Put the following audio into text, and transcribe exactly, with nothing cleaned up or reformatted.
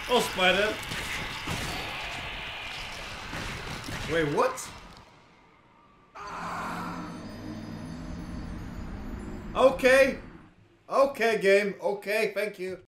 Oh, spider. Wait, what? Okay. Okay, game. Okay, thank you.